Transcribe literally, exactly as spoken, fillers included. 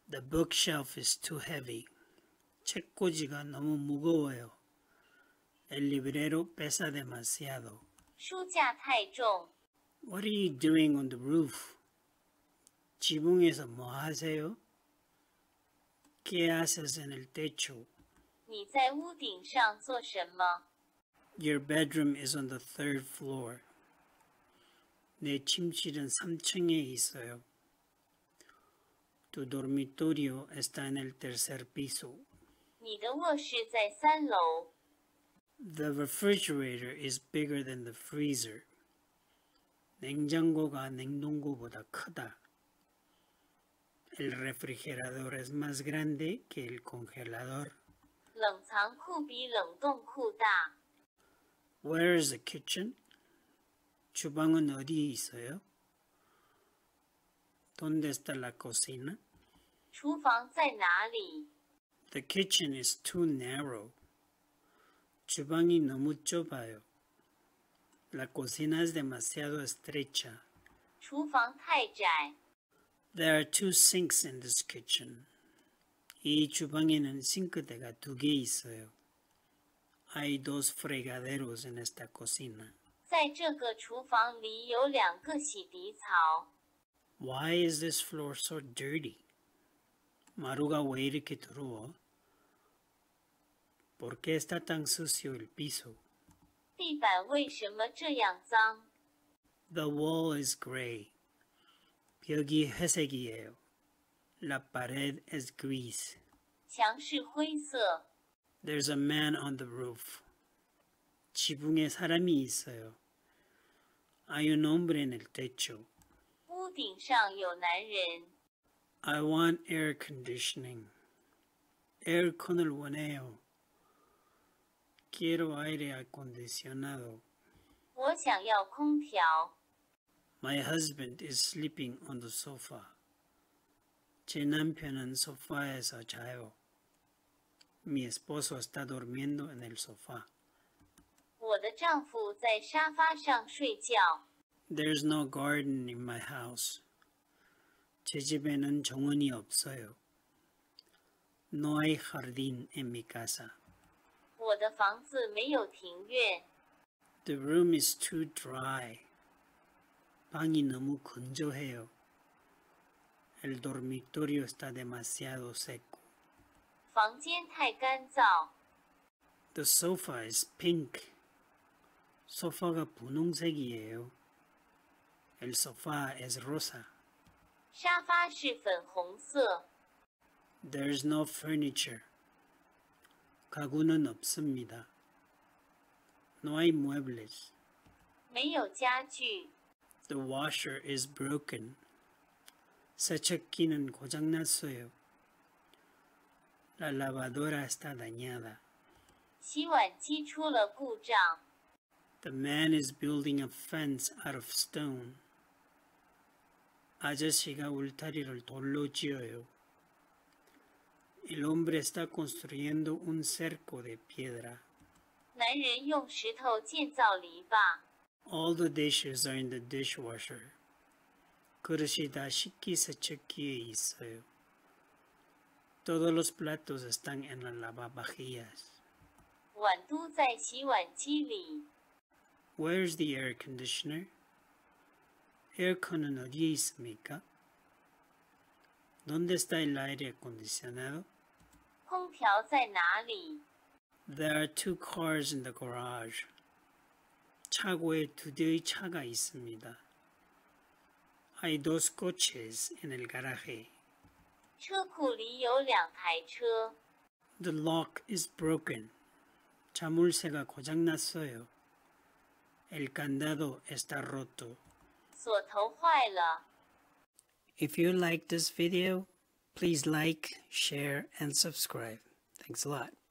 The bookshelf is too heavy. 책꽂이가 너무 무거워요. El librero pesa demasiado. 书架太重。 What are you doing on the roof? 지붕에서 뭐 하세요? ¿Qué haces en el techo? 你在屋顶上做什么？ Your bedroom is on the third floor. 내 침실은 삼 층에 있어요. Tu dormitorio está en el tercer piso. 你的卧室在三楼。 The refrigerator is bigger than the freezer. 냉장고가 냉동고보다 크다. El refrigerador es más grande que el congelador. 冷藏库比冷冻库大。 Where is the kitchen? 주방은 어디에 있어요? ¿Dónde está la cocina? 厨房在哪里？ The kitchen is too narrow. 주방이 너무 좁아요. La cocina es demasiado estrecha. 厨房太窄。 There are two sinks in this kitchen. 이 주방에는 싱크대가 두 개 있어요. Hay dos fregaderos en esta cocina. 在这个厨房里有两个洗涤槽。 Why is this floor so dirty? 마루가 왜 이렇게 더러워? ¿Por qué está tan sucio el piso? 地板为什么这样脏？ The wall is gray. 벽이 회색이에요. La pared es gris. 墙是灰色。 There's a man on the roof. 지붕에 사람이 있어요. Hay un hombre en el techo. 屋顶上有男人。 I want air conditioning. 에어컨을 원해요. Quiero aire acondicionado. 我想要空调。 My husband is sleeping on the sofa. 제 남편은 소파에서 자요. Mi esposo está durmiendo en el sofá. 我的丈夫在沙发上睡觉。 There's no garden in my house. 제 집에는 정원이 없어요. No hay jardín en mi casa. 我的房子没有庭院。 The room is too dry. 방이 너무 건조해요. El dormitorio está demasiado seco. 房间太干燥。 The sofa is pink. 소파가 분홍색이에요. El sofá es rosa. 沙发是粉红色。 There's no furniture. 가구는 없습니다. No hay muebles. 没有家具。 The washer is broken. 세척기는 고장났어요. La lavadora está dañada. 洗碗机出了故障。 The man is building a fence out of stone. 아저씨가 울타리를 돌로 지어요. El hombre está construyendo un cerco de piedra. 男人用石头建造篱笆。 All the dishes are in the dishwasher. 그릇이 다 식기세척기에 있어요. Todos los platos están en las lavavajillas. 碗都在洗碗机里。 Where's the air conditioner? 에어컨은 어디에 있습니까? ¿Dónde está el aire acondicionado? 空调在哪里？ There are two cars in the garage. 차고에 두 대의 차가 있습니다. Hay dos coches en el garaje. 车库里有两台车。 The lock is broken. 자물쇠가 고장났어요. El candado está roto. 锁头坏了。 If you like this video, please like, share, and subscribe. Thanks a lot.